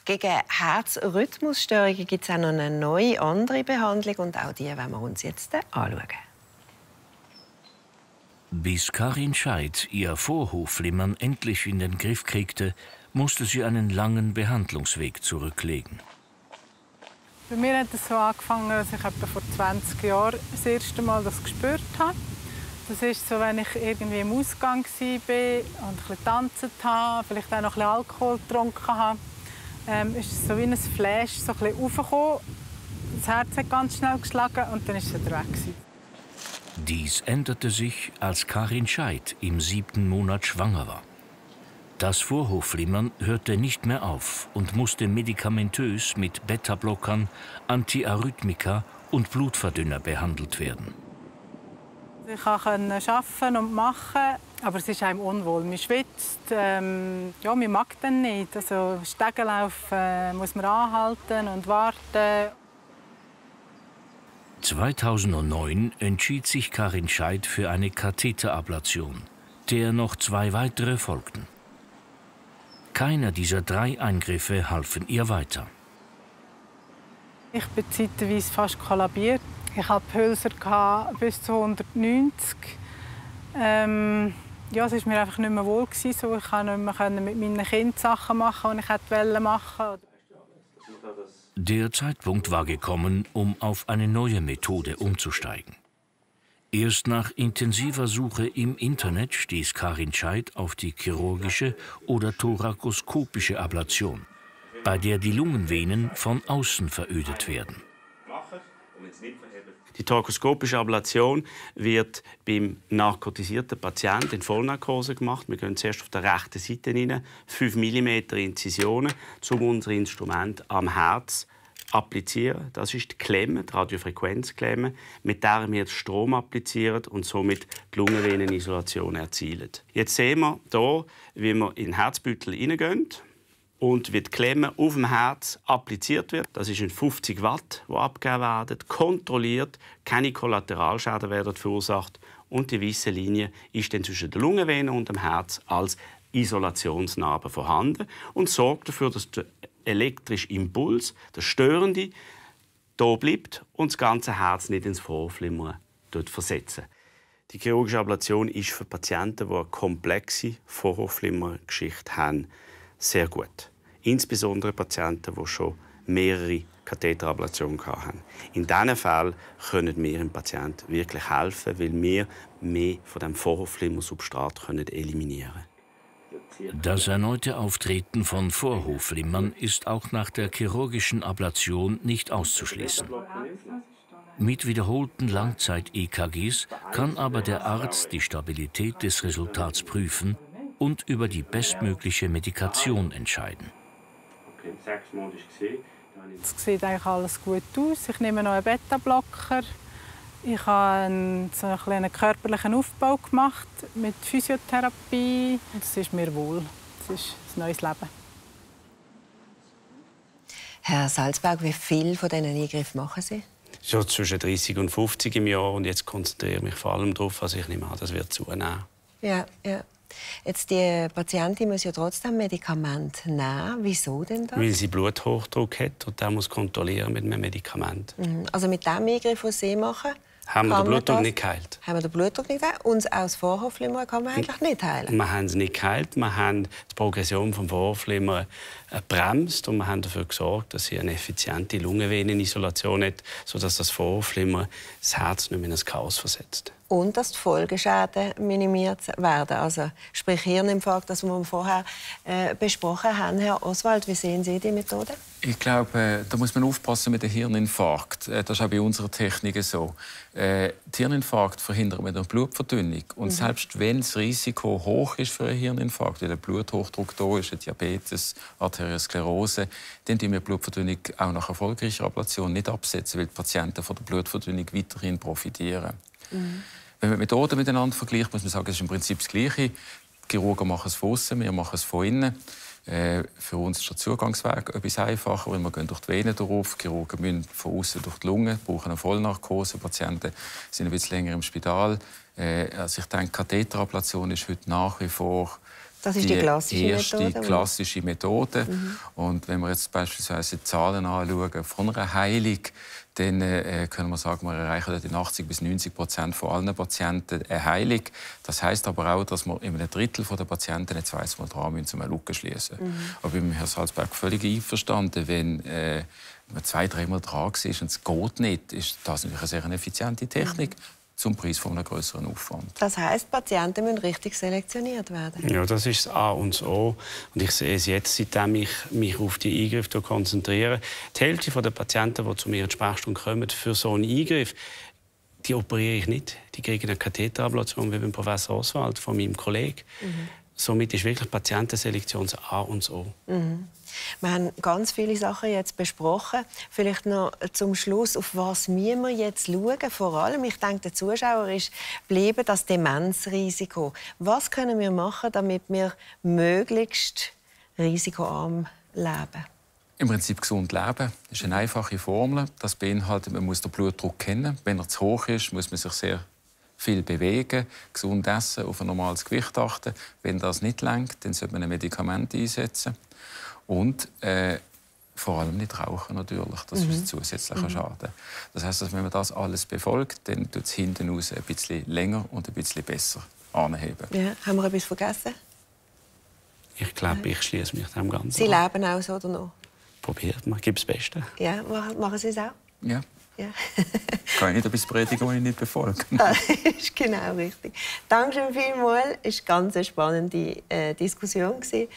Gegen Herzrhythmusstörungen gibt es auch noch eine neue, andere Behandlung. Und auch die wollen wir uns jetzt anschauen. Bis Karin Scheidt ihr Vorhofflimmern endlich in den Griff kriegte, musste sie einen langen Behandlungsweg zurücklegen. Bei mir hat es so angefangen, dass ich etwa vor 20 Jahren das erste Mal das gespürt habe. Das ist so, wenn ich irgendwie im Ausgang war und ein bisschen getanzt habe, vielleicht auch noch ein bisschen Alkohol getrunken habe. Ist es so wie ein Flash so ein bisschen hochgekommen. Das Herz hat ganz schnell geschlagen und dann war es wieder weg. Dies änderte sich, als Karin Scheidt im 7. Monat schwanger war. Das Vorhofflimmern hörte nicht mehr auf und musste medikamentös mit Beta-Blockern, Antiarrhythmika und Blutverdünner behandelt werden. Ich konnte arbeiten und machen, aber es ist einem unwohl. Man schwitzt, ja, man mag dann nicht. Also Stegenlauf muss man anhalten und warten. 2009 entschied sich Karin Scheidt für eine Katheterablation, der noch 2 weitere folgten. Keiner dieser 3 Eingriffe halfen ihr weiter. Ich bin zeitweise fast kollabiert. Ich hatte Pulser bis zu 190. Ja, es war mir einfach nicht mehr wohl. So. Ich konnte nicht mehr mit meinen Kindern Sachen machen, die ich machen wollte. Der Zeitpunkt war gekommen, um auf eine neue Methode umzusteigen. Erst nach intensiver Suche im Internet stieß Karin Scheidt auf die chirurgische oder thorakoskopische Ablation, bei der die Lungenvenen von außen verödet werden. Die thorakoskopische Ablation wird beim narkotisierten Patienten in Vollnarkose gemacht. Wir gehen zuerst auf der rechten Seite rein, 5 mm Inzisionen, um unser Instrument am Herz applizieren. Das ist die Klemme, die Radiofrequenzklemme, mit der wir Strom applizieren und somit die Lungenvenenisolation erzielen. Jetzt sehen wir hier, wie wir in den Herzbeutel hineingehen und wie die Klemme auf dem Herz appliziert wird. Das ist 50 Watt, die abgegeben werden, kontrolliert, keine Kollateralschäden werden verursacht und die weiße Linie ist dann zwischen der Lungenvene und dem Herz als Isolationsnarbe vorhanden und sorgt dafür, dass der elektrische Impuls, der störende, hier bleibt und das ganze Herz nicht ins Vorhofflimmern versetzen. Die chirurgische Ablation ist für Patienten, die eine komplexe Vorhofflimmergeschichte haben, sehr gut. Insbesondere Patienten, die schon mehrere Katheterablationen hatten. In diesen Fällen können wir dem Patienten wirklich helfen, weil wir mehr von dem Vorhofflimmersubstrat eliminieren können. Das erneute Auftreten von Vorhofflimmern ist auch nach der chirurgischen Ablation nicht auszuschließen. Mit wiederholten Langzeit-EKGs kann aber der Arzt die Stabilität des Resultats prüfen und über die bestmögliche Medikation entscheiden. Es sieht eigentlich alles gut aus. Ich nehme noch einen Beta-Blocker. Ich habe so einen kleinen körperlichen Aufbau gemacht mit Physiotherapie. Es ist mir wohl. Es ist ein neues Leben. Herr Salzberg, wie viele von diesen Eingriffen machen Sie? Schon zwischen 30 und 50 im Jahr. Und jetzt konzentriere ich mich vor allem darauf, also ich nehme an, das wird zunehmen. Ja, ja. Jetzt, die Patientin muss ja trotzdem Medikamente nehmen. Wieso denn das? Weil sie Bluthochdruck hat und der muss kontrollieren mit einem Medikament. Also mit dem Eingriff, den Sie machen, haben wir den Blutdruck nicht geheilt. Haben wir den Blutdruck nicht geheilt? Und auch das Vorhofflimmern kann man eigentlich nicht heilen? Wir haben es nicht geheilt. Wir haben die Progression des Vorhofflimmers gebremst und wir haben dafür gesorgt, dass sie eine effiziente Lungenvenenisolation hat, sodass das Vorhofflimmern das Herz nicht mehr in ein Chaos versetzt. Und dass die Folgeschäden minimiert werden. Also, sprich Hirninfarkt, das wir vorher besprochen haben. Herr Oswald, wie sehen Sie die Methode? Ich glaube, da muss man aufpassen mit dem Hirninfarkt. Das ist auch bei unserer Technik so. Den Hirninfarkt verhindern wir durch Blutverdünnung. Und selbst wenn das Risiko hoch ist für einen Hirninfarkt, wie der Bluthochdruck da ist, Diabetes, Arteriosklerose, dann tun wir die Blutverdünnung auch nach erfolgreicher Ablation nicht absetzen, weil die Patienten von der Blutverdünnung weiterhin profitieren. Wenn man Methoden miteinander vergleicht, muss man sagen, es ist im Prinzip das Gleiche. Die Chirurgen machen es von außen, wir machen es von innen. Für uns ist der Zugangsweg etwas einfacher, weil wir gehen durch die Venen durch. Die Chirurgen müssen von außen durch die Lunge, brauchen eine Vollnarkose. Patienten sind ein bisschen länger im Spital. Also ich denke, Katheterablation ist heute nach wie vor Das ist die erste klassische Methode. Und wenn wir jetzt beispielsweise die Zahlen anschauen von einer Heilung, dann können wir sagen, wir erreichen in 80–90% von allen Patienten eine Heilung. Das heisst aber auch, dass wir in einem Drittel der Patienten ein zweites Mal dran müssen, um eine Lücke schließen. Aber ich bin mit Herrn Salzberg völlig einverstanden, wenn man 2–3 Mal dran ist und es geht nicht, ist das natürlich eine sehr effiziente Technik. Zum Preis von einem größeren Aufwand. Das heisst, Patienten müssen richtig selektioniert werden? Ja, das ist das A und das O. Und ich sehe es jetzt, seitdem ich mich auf die Eingriffe konzentriere. Die Hälfte der Patienten, die zu mir in die Sprechstunde kommen für so einen Eingriff, die operiere ich nicht. Die kriegen eine Katheterablation wie beim Professor Oswald, von meinem Kollegen. Somit ist wirklich Patientenselektion das A und das O. Wir haben ganz viele Sachen jetzt besprochen. Vielleicht noch zum Schluss, auf was müssen wir jetzt schauen? Vor allem, ich denke, der Zuschauer ist geblieben, das Demenzrisiko. Was können wir machen, damit wir möglichst risikoarm leben? Im Prinzip gesund leben. Das ist eine einfache Formel. Das beinhaltet, man muss den Blutdruck kennen. Wenn er zu hoch ist, muss man sich sehr viel bewegen, gesund essen, auf ein normales Gewicht achten. Wenn das nicht reicht, dann sollte man ein Medikament einsetzen. Und vor allem nicht rauchen natürlich. Das ist ein zusätzlicher Schaden. Das heisst, dass wenn man das alles befolgt, dann tut es hinten raus ein bisschen länger und ein bisschen besser anheben. Ja. Haben wir etwas vergessen? Ich glaube, ich schließe mich dem Ganzen Sie leben auch so oder noch? Probiert man, gibt das Beste. Ja, machen Sie es auch? Ja. Ja. Kann ich nicht etwas predigen, das ich nicht befolge. Das ist genau richtig. Dankeschön vielmals. Es war eine ganz spannende Diskussion.